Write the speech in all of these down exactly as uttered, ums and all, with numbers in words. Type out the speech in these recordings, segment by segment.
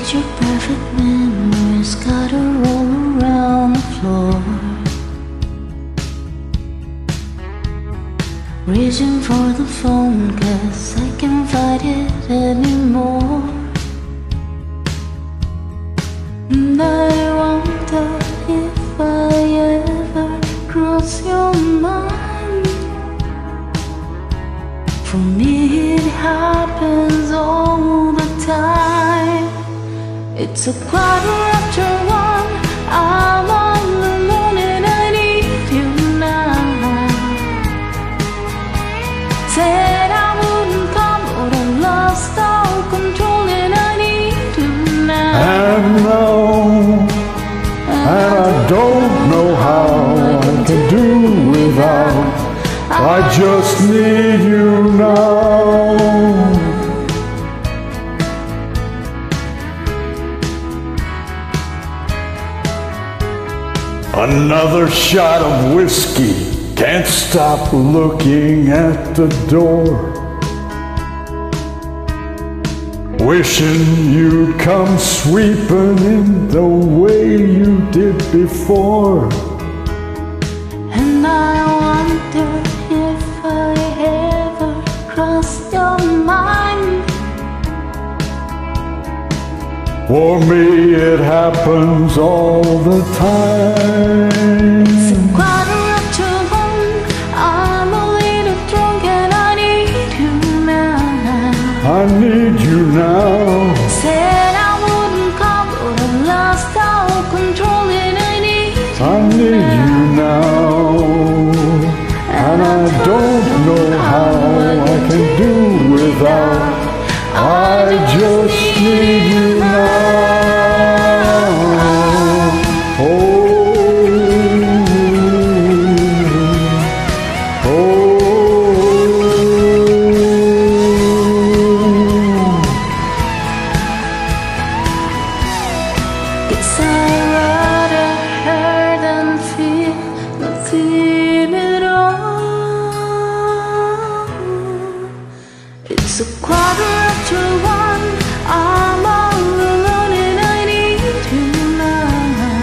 Picture perfect memories scattered all around the floor. Reaching for the phone, cause I can't fight it anymore. And I wonder if I ever cross your mind. For me it happens all the time. It's a quarter after one, I'm all alone and I need you now. Said I wouldn't come, but I lost all control and I need you now. And now, and I don't know how I can do without. I just need you now. Another shot of whiskey, can't stop looking at the door. Wishing you'd come sweeping in the way you did before. And I wonder if I ever crossed your mind. For me it happens all the time. It's a quarter after one, I'm a little drunk and I need you now. I need you now. Said I wouldn't come, but I lost all control and I need you I need you now. And I don't know how I can do without. I just need you now. Oh, oh. Guess I'd rather hurt than feel nothing at all. It's a quarter after one, I'm all alone and I need you now.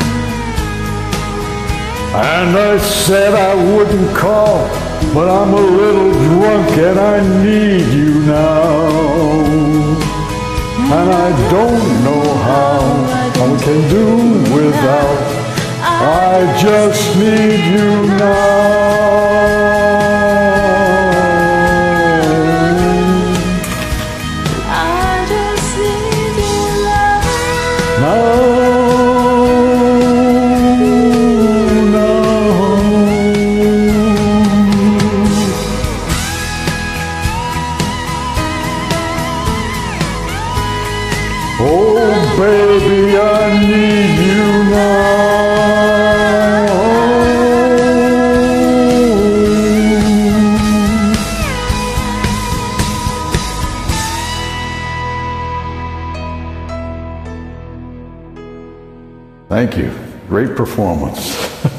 And I said I wouldn't call, but I'm a little drunk and I need you now. And I don't know how I can do without. I just need you now. I just need you now. No, no. Oh, baby, I need you now. Thank you. Great performance.